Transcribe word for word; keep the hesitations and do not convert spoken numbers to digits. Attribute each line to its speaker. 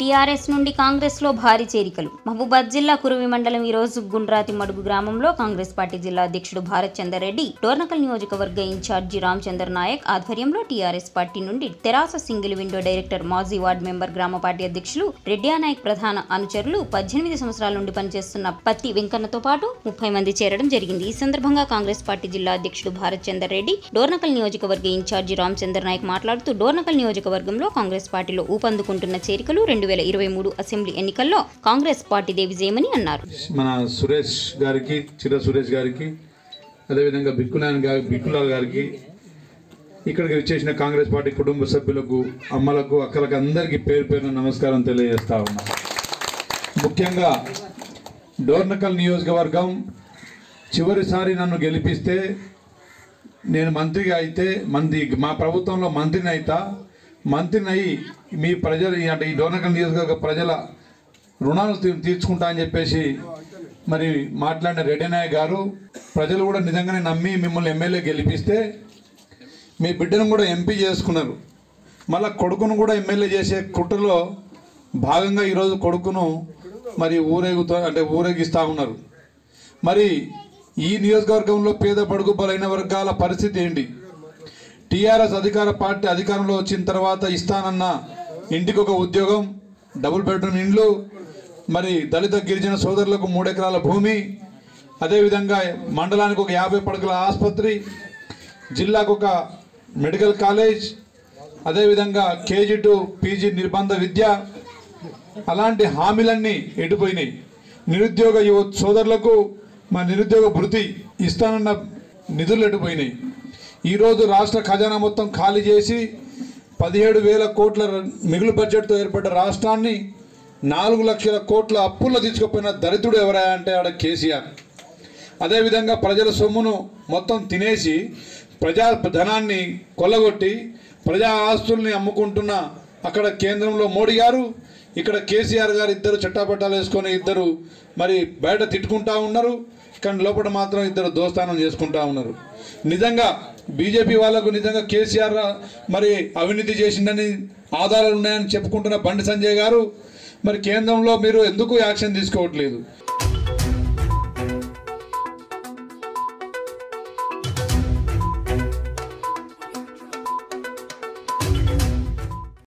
Speaker 1: TRS నుండి కాంగ్రెస్ లో భారీ చేరికలు. మహబూబాద్ జిల్లా కురువి మండలం ఈ రోజు గుండ్రాతి మడుగు గ్రామంలో కాంగ్రెస్ పార్టీ జిల్లా అధ్యక్షుడు భారత్ చందర్ రెడ్డి, డోర్నకల్ నియోజకవర్గ ఇన్ఛార్జి రామచందర్ నాయక్ ఆధ్వర్యంలో టీఆర్ఎస్ పార్టీ నుండి తెరాస సింగిల్ విండో డైరెక్టర్, మాజీ వార్డు మెంబర్, గ్రామ పార్టీ అధ్యక్షులు రెడ్డియా నాయక్ ప్రధాన అనుచరులు పద్దెనిమిది సంవత్సరాల నుండి పనిచేస్తున్న పత్తి వెంకన్నతో పాటు ముప్పై మంది చేరడం జరిగింది. ఈ సందర్భంగా కాంగ్రెస్ పార్టీ జిల్లా అధ్యక్షుడు భారత్ చందర్ రెడ్డి, డోర్నకల్ నియోజకవర్గ ఇన్ఛార్జి రామచందర్ నాయక్ మాట్లాడుతూ, డోర్నకల్ నియోజకవర్గంలో కాంగ్రెస్ పార్టీలో ఊపందుకుంటున్న చేరికలు రెండు వేల ఇరవై మూడు అసెంబ్లీ ఎన్నికల్లో కాంగ్రెస్ పార్టీ విజయమని అన్నారు.
Speaker 2: మన సురేష్ గారికి, చిర సురేష్ గారికి, అదేవిధంగా బిక్కునాయన్ గారి బిక్కులాల్ గారికి, ఇక్కడికి వచ్చేసిన కాంగ్రెస్ పార్టీ కుటుంబ సభ్యులకు, అమ్మలకు, అక్కలకు అందరికీ పేరు పేరున నమస్కారం తెలియజేస్తా ఉన్నా. ముఖ్యంగా డోర్నకల్ నియోజకవర్గం చివరిసారి నన్ను గెలిపిస్తే నేను మంత్రిగా అయితే, మంత్రి మా ప్రభుత్వంలో మంత్రిని అయితా మంత్రిని అయ్యి మీ ప్రజలు అంటే ఈ డోర్నకల్ నియోజకవర్గ ప్రజల రుణాలు తీర్చుకుంటా అని చెప్పేసి మరి మాట్లాడిన రెడ్డి నాయక్ గారు, ప్రజలు కూడా నిజంగానే నమ్మి మిమ్మల్ని ఎమ్మెల్యే గెలిపిస్తే మీ బిడ్డను కూడా ఎంపీ చేసుకున్నారు. మళ్ళీ కొడుకును కూడా ఎమ్మెల్యే చేసే కుట్రలో భాగంగా ఈరోజు కొడుకును మరి ఊరేగుతూ అంటే ఊరేగిస్తూ ఉన్నారు. మరి ఈ నియోజకవర్గంలో పేద బడుగు బలైన వర్గాల పరిస్థితి ఏంటి? టీఆర్ఎస్ అధికార పార్టీ అధికారంలో వచ్చిన తర్వాత ఇస్తానన్న ఇంటికి ఒక ఉద్యోగం, డబుల్ బెడ్రూమ్ ఇండ్లు, మరి దళిత గిరిజన సోదరులకు మూడు ఎకరాల భూమి, అదేవిధంగా మండలానికి ఒక యాభై పడకల ఆసుపత్రి, జిల్లాకు ఒక మెడికల్ కాలేజ్, అదేవిధంగా కేజీ టు పీజీ నిర్బంధ విద్య, అలాంటి హామీలన్నీ ఎడిపోయినాయి. నిరుద్యోగ యువ సోదరులకు మా నిరుద్యోగ భృతి ఇస్తానన్న నిధులు ఎడిపోయినాయి. ఈరోజు రాష్ట్ర ఖజానా మొత్తం ఖాళీ చేసి పదిహేడు వేల కోట్ల మిగులు బడ్జెట్తో ఏర్పడ్డ రాష్ట్రాన్ని నాలుగు లక్షల కోట్ల అప్పుల్లో తీసుకుపోయిన దరిద్రుడు ఎవరా అంటే ఆడ కేసీఆర్. అదేవిధంగా ప్రజల సొమ్మును మొత్తం తినేసి ప్రజా ధనాన్ని కొల్లగొట్టి ప్రజా ఆస్తుల్ని అమ్ముకుంటున్న అక్కడ కేంద్రంలో మోడీ గారు, ఇక్కడ కేసీఆర్ గారు ఇద్దరు చట్టాపట్టాలు వేసుకొని ఇద్దరు మరి బయట తిట్టుకుంటా ఉన్నారు, కానీ లోపల మాత్రం ఇద్దరు దోస్తానం చేసుకుంటా ఉన్నారు. నిజంగా బీజేపీ వాళ్ళకు నిజంగా కేసీఆర్ మరి అవినీతి చేసిందని ఆధారాలు ఉన్నాయని చెప్పుకుంటున్న బండి సంజయ్ గారు, మరి కేంద్రంలో మీరు ఎందుకు యాక్షన్ తీసుకోవట్లేదు?